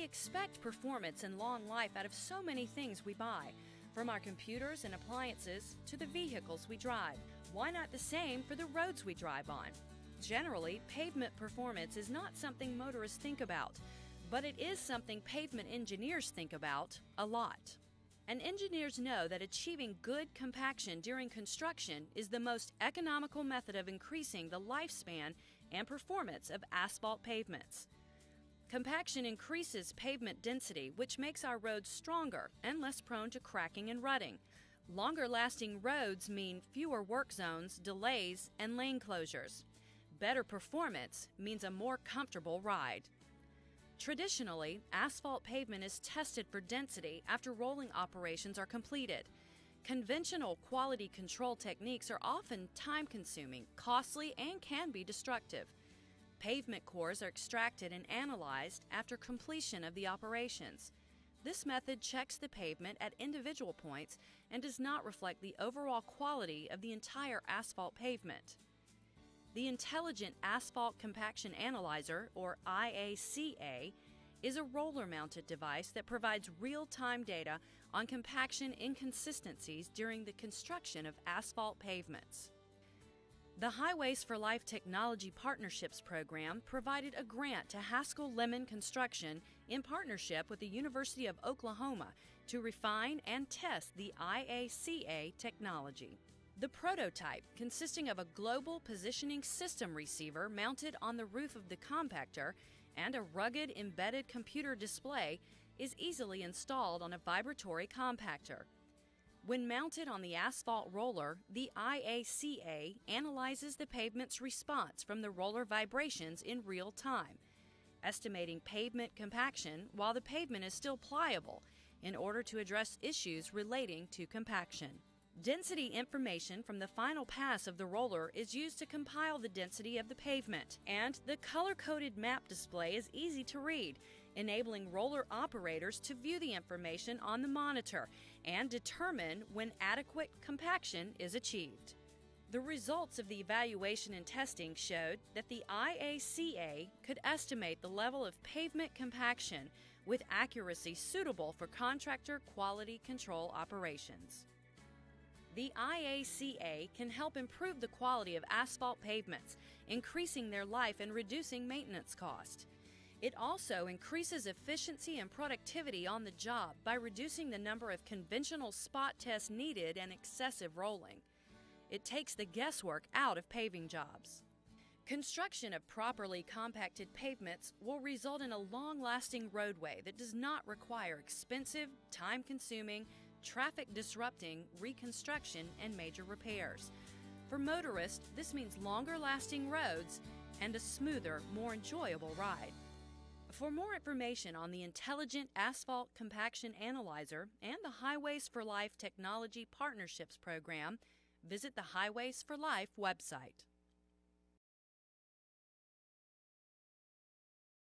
expect performance and long life out of so many things we buy, from our computers and appliances to the vehicles we drive. Why not the same for the roads we drive on? Generally, pavement performance is not something motorists think about, but it is something pavement engineers think about a lot. And engineers know that achieving good compaction during construction is the most economical method of increasing the lifespan and performance of asphalt pavements. Compaction increases pavement density, which makes our roads stronger and less prone to cracking and rutting. Longer-lasting roads mean fewer work zones, delays, and lane closures. Better performance means a more comfortable ride. Traditionally, asphalt pavement is tested for density after rolling operations are completed. Conventional quality control techniques are often time-consuming, costly, and can be destructive. Pavement cores are extracted and analyzed after completion of the operations. This method checks the pavement at individual points and does not reflect the overall quality of the entire asphalt pavement. The Intelligent Asphalt Compaction Analyzer, or IACA, is a roller-mounted device that provides real-time data on compaction inconsistencies during the construction of asphalt pavements. The Highways for Life Technology Partnerships Program provided a grant to Haskell Lemon Construction in partnership with the University of Oklahoma to refine and test the IACA technology. The prototype, consisting of a global positioning system receiver mounted on the roof of the compactor and a rugged embedded computer display, is easily installed on a vibratory compactor. When mounted on the asphalt roller, the IACA analyzes the pavement's response from the roller vibrations in real time, estimating pavement compaction while the pavement is still pliable in order to address issues relating to compaction. Density information from the final pass of the roller is used to compile the density of the pavement, and the color-coded map display is easy to read, enabling roller operators to view the information on the monitor and determine when adequate compaction is achieved. The results of the evaluation and testing showed that the IACA could estimate the level of pavement compaction with accuracy suitable for contractor quality control operations. The IACA can help improve the quality of asphalt pavements, increasing their life and reducing maintenance costs. It also increases efficiency and productivity on the job by reducing the number of conventional spot tests needed and excessive rolling. It takes the guesswork out of paving jobs. Construction of properly compacted pavements will result in a long-lasting roadway that does not require expensive, time-consuming, traffic-disrupting reconstruction and major repairs. For motorists, this means longer-lasting roads and a smoother, more enjoyable ride. For more information on the Intelligent Asphalt Compaction Analyzer and the Highways for Life Technology Partnerships Program, visit the Highways for Life website.